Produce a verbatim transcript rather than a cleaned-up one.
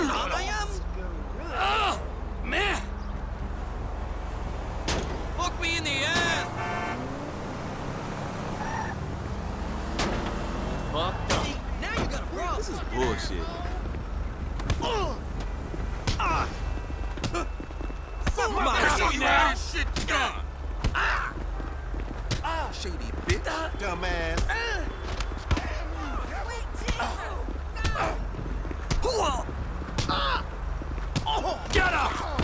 I am. Oh, man! Fuck me in the ass. Fucked up. See, now you got a problem. This is bullshit. Uh, ah. Fuck my shit now. Shit done. Ah. Ah, shady bitch. Dumbass. Ah. Oh. Get up!